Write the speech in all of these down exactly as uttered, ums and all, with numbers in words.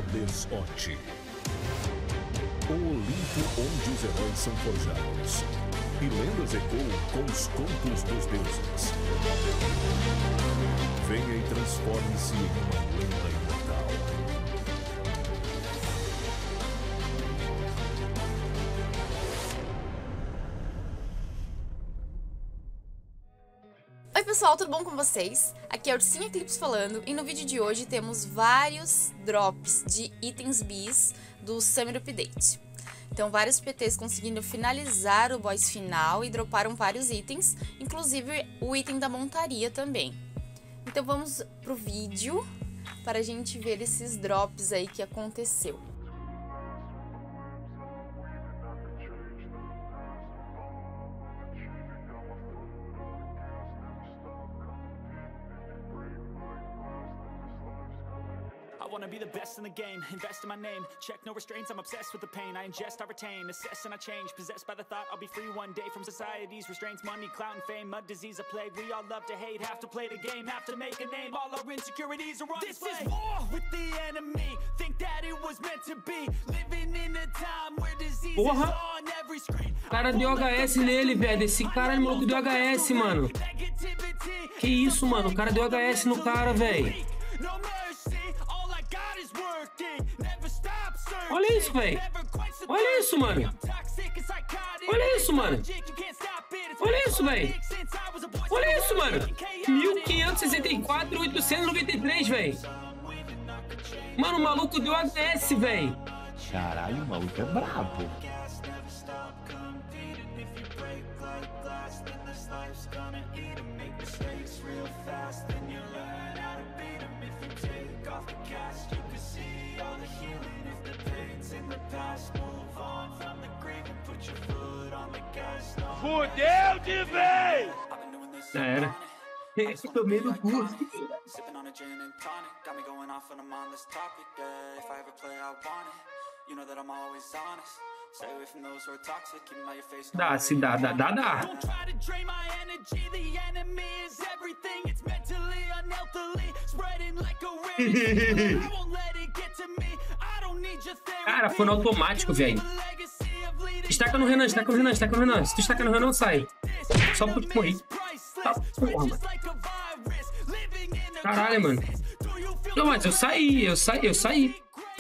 Desonte. O Olimpo onde os heróis são forjados. E lendas ecoam com os contos dos deuses. Venha e transforme-se em uma lenda imortal. Oi pessoal, tudo bom com vocês? Aqui é Ursinha Eclipse falando e no vídeo de hoje temos vários drops de itens bis do Summer Update. Então vários P Ts conseguindo finalizar o boss final e droparam vários itens, inclusive o item da montaria também. Então vamos pro vídeo para a gente ver esses drops aí que aconteceu. I wanna be the best in the game, invest in my name, check no restraints, I'm obsessed with the pain, I ingest, I retain, assess and I change, possessed by the thought I'll be free one day from society's restraints, money, clout and fame, mud, disease, a plague, we all love to hate, have to play the game, have to make a name, all our insecurities are on display. This is war with the enemy, think that it was meant to be, living in a time where disease is on every screen. Cara deu H S nele, velho, esse cara é maluco deu H S, mano. Que isso, mano, o cara deu H S no cara, velho. Olha isso, velho. Olha isso, mano. Olha isso, mano. Olha isso, velho. Olha isso, mano. mil quinhentos e sessenta e quatro, oitocentos e noventa e três, velho. Mano, o maluco deu H S, velho. Caralho, o maluco é brabo. Fudeu de vez! Já era. Esse tomei no cu. Dá, se dá, dá, dá, dá. Cara, foi no automático, velho. Estaca no Renan, estaca no Renan, estaca no Renan. Se tu estaca no Renan, sai. Só porque eu morri. Tá porra, mano. Caralho, mano. Não, mas eu saí, eu saí, eu saí.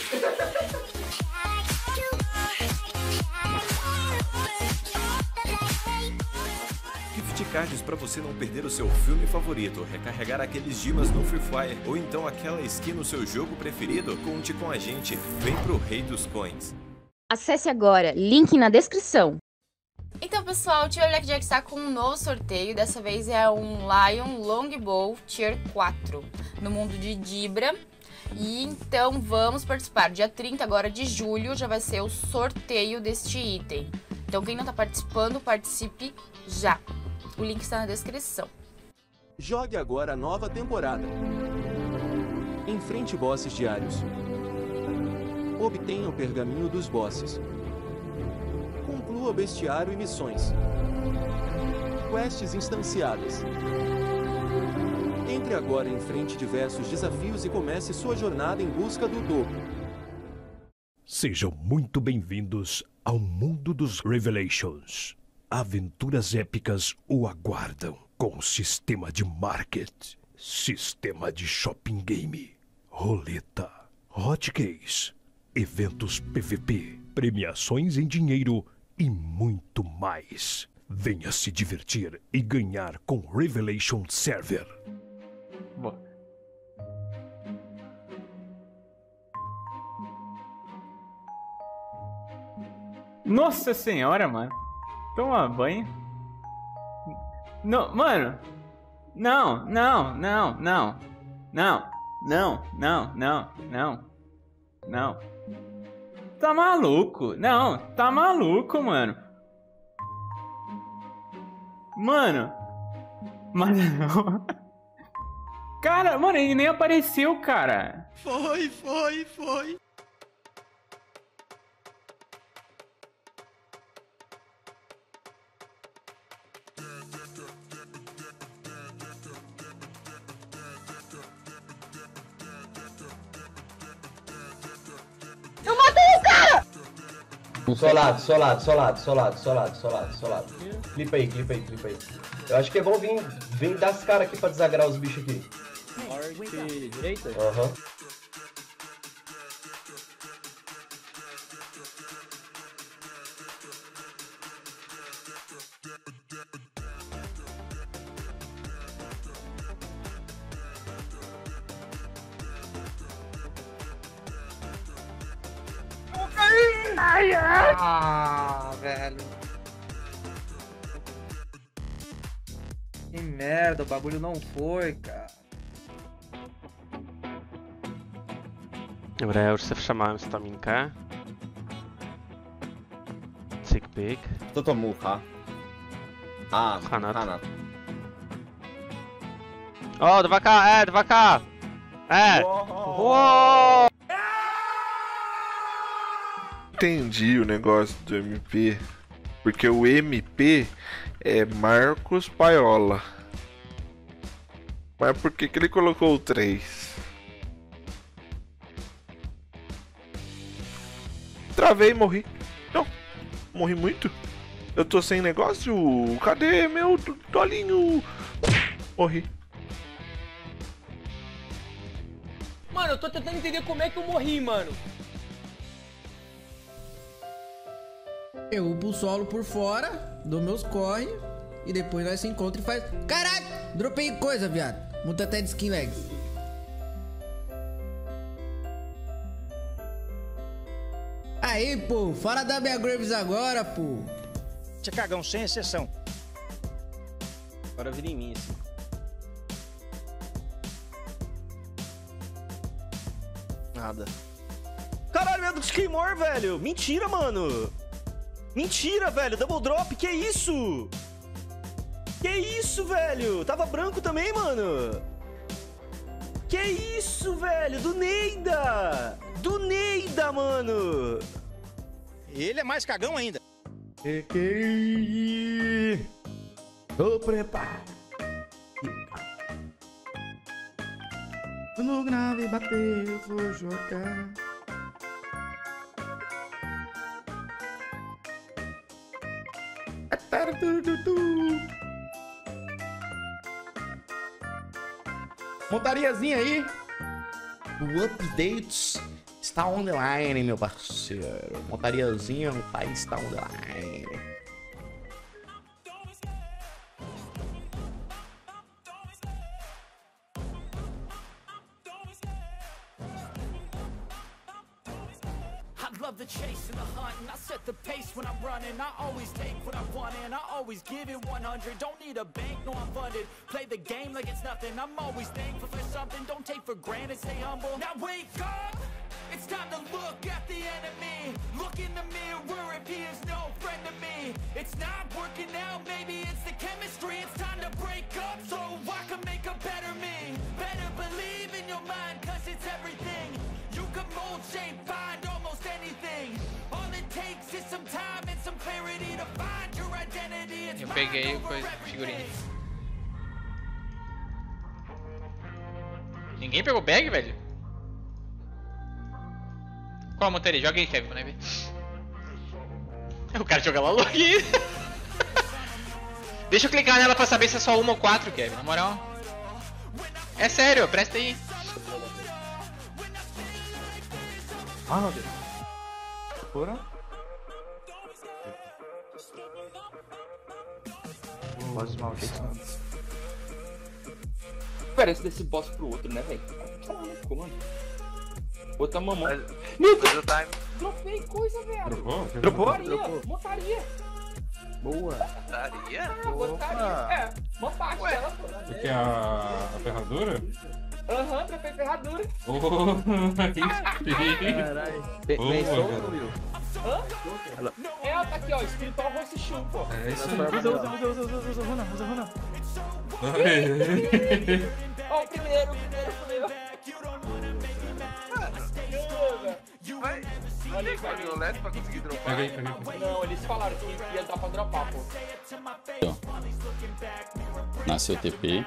Gift cards para você não perder o seu filme favorito, recarregar aqueles dimas no Free Fire ou então aquela skin no seu jogo preferido, conte com a gente. Vem pro Rei dos Coins. Acesse agora, link na descrição. Então pessoal, o Tier Blackjack está com um novo sorteio, dessa vez é um Lion Longbow Tier quatro, no mundo de Dibra. E então vamos participar, dia trinta agora de julho já vai ser o sorteio deste item. Então quem não está participando, participe já. O link está na descrição. Jogue agora a nova temporada. Enfrente bosses diários. Obtenha o pergaminho dos bosses. Conclua bestiário e missões. Quests instanciadas. Entre agora em frente diversos desafios e comece sua jornada em busca do dobro. Sejam muito bem-vindos ao mundo dos Revelations. Aventuras épicas o aguardam com sistema de market, sistema de shopping game, roleta, hotcakes, eventos P V P, premiações em dinheiro e muito mais. Venha se divertir e ganhar com Revelation Server. Boa. Nossa senhora, mano. Toma banho. Não, mano. Não, não, não, não. Não, não, não, não, não. Não. Tá maluco? Não, tá maluco, mano. Mano. Mano. Cara, mano, ele nem apareceu, cara. Foi, foi, foi. Solado, solado, solado, solado, solado, solado, solado. Clipa aí, clipa aí, clipa aí. Eu acho que é bom vir, vir dar as caras aqui pra desagrar os bichos aqui. Norte, direita? Aham. Uhum. Ai, ai. Ah, velho. Que merda, o bagulho não foi, cara. Dobra, ja już se wszamałem staminkę. Cyk pyk. Kto to mucha? A, Hanat. Hanat. O, dwa K, e, dwa K! E! Uou! Entendi o negócio do M P, porque o M P é Marcos Paiola. Mas por que que ele colocou o três? Travei e morri. Não, morri muito. Eu tô sem negócio. Cadê meu dolinho? Morri. Mano, eu tô tentando entender como é que eu morri, mano. Eu upo o solo por fora, dou meus corre e depois nós se encontra e faz. Caralho! Dropei coisa, viado. Muda até de skin legs. Aí, pô, fala da minha Graves agora, pô. Você cagão, sem exceção. Agora vira em mim, assim. Nada. Caralho, meu Deus, queimou, velho. Mentira, mano. Mentira, velho. Double drop, que isso? Que isso, velho? Tava branco também, mano. Que isso, velho? Do Neida. Do Neida, mano. Ele é mais cagão ainda. E que... Tô preparado. No grave bater, eu vou jogar. Montariazinha aí. O update está online, meu parceiro. Montariazinha no país está online. The chase and the hunt, and I set the pace when I'm running. I always take what I want and I always give it one hundred. Don't need a bank, no I'm funded. Play the game like it's nothing. I'm always thankful for something. Don't take for granted, stay humble. Now wake up, it's time to look at the enemy. Look in the mirror if he is no friend to me. It's not working out, maybe it's the chemistry. It's time to break up so I can make a better me. Better believe in your mind, cause it's everything. You can mold, shape, find almost anything. All it takes is some time and some clarity to find your identity. It's Eu peguei coisa figurinha. Ninguém pegou bag, velho? Qual a montaria? Joga aí, Kevin, né, ver. O cara joga lá logo aqui. Deixa eu clicar nela pra saber se é só uma ou quatro, Kevin, na moral. É sério, presta aí. Ah, meu Deus. Fora. Boss malditos. Parece desse boss pro outro, né, velho? Como? Outra mamãe. Meu Deus! Dropei coisa, velho! Dropou? Dropou? Montaria, Dropou. Montaria! Boa! Montaria? Ah, montaria. É, uma parte Ué. dela. O que é a, a ferradura? Aham, dropei ferradura. Oh, caralho. Pensou, Will? Hã? É, tá aqui, ó, escrito ao Rossi Show, pô. É isso aí. Usa, usa, usa, usa, usa, usa, Runa, usa, Runa. Ó, o primeiro, o primeiro, o primeiro. Vai, olha aí, Violeta pra conseguir dropar. Peguei, peguei. Não, eles falaram que ia dar pra dropar, pô. Nasceu T P.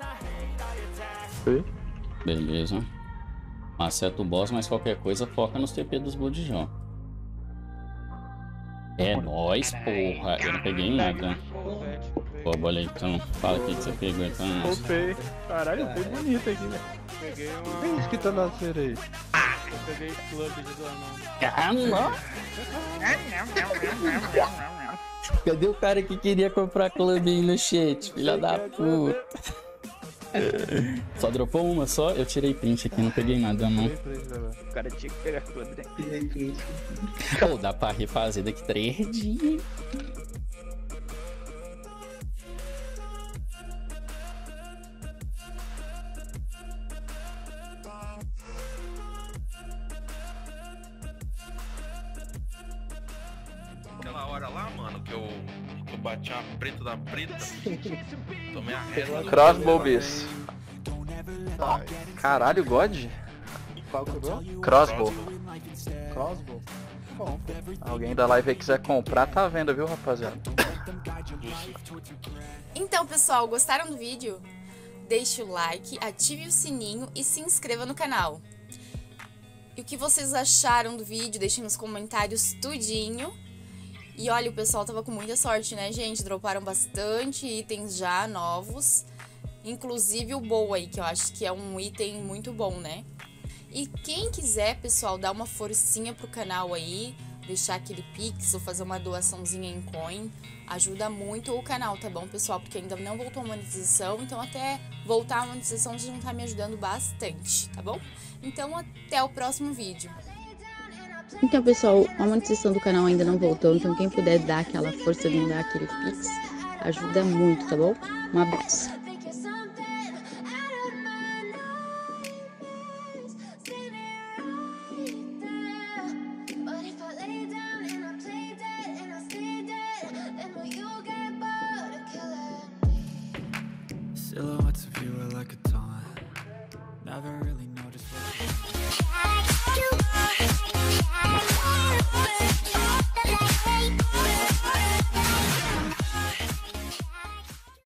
Beleza. Maceta o boss, mas qualquer coisa foca nos T P dos Bodijão. É nóis, porra. Eu não peguei nada. Pô, boletão. Fala o que que você pegou, então. Roupei. Caralho, foi bonito aqui, né? Peguei uma... Quem isso que tá na sereia? Eu peguei clube de Danone. Cadê o cara que queria comprar clube no chat? Filha da puta. Só dropou uma só? Eu tirei print aqui, não peguei nada, não. O cara tinha que pegar clube, né? Pô, dá pra refazer daqui três dias. Aquela hora lá, mano, que eu, que eu bati uma preta da preta. Tomei a reta. Crossbow Beast. Caralho, God? Qual quebrou? Crossbow. Crossbow? Bom. Alguém da live aí quiser comprar, tá à venda, viu, rapaziada? Então, pessoal, gostaram do vídeo? Deixe o like, ative o sininho e se inscreva no canal. E o que vocês acharam do vídeo, deixem nos comentários tudinho. E olha, o pessoal tava com muita sorte, né, gente? Droparam bastante itens já novos. Inclusive o Bow aí, que eu acho que é um item muito bom, né? E quem quiser, pessoal, dar uma forcinha pro canal aí, deixar aquele pix ou fazer uma doaçãozinha em coin, ajuda muito o canal, tá bom, pessoal? Porque ainda não voltou a monetização, então até voltar a monetização vocês vão estar me ajudando bastante, tá bom? Então até o próximo vídeo. Então, pessoal, a monetização do canal ainda não voltou, então quem puder dar aquela força de dar aquele pix, ajuda muito, tá bom? Um abraço. Silhouettes of you are like a taunt. Never really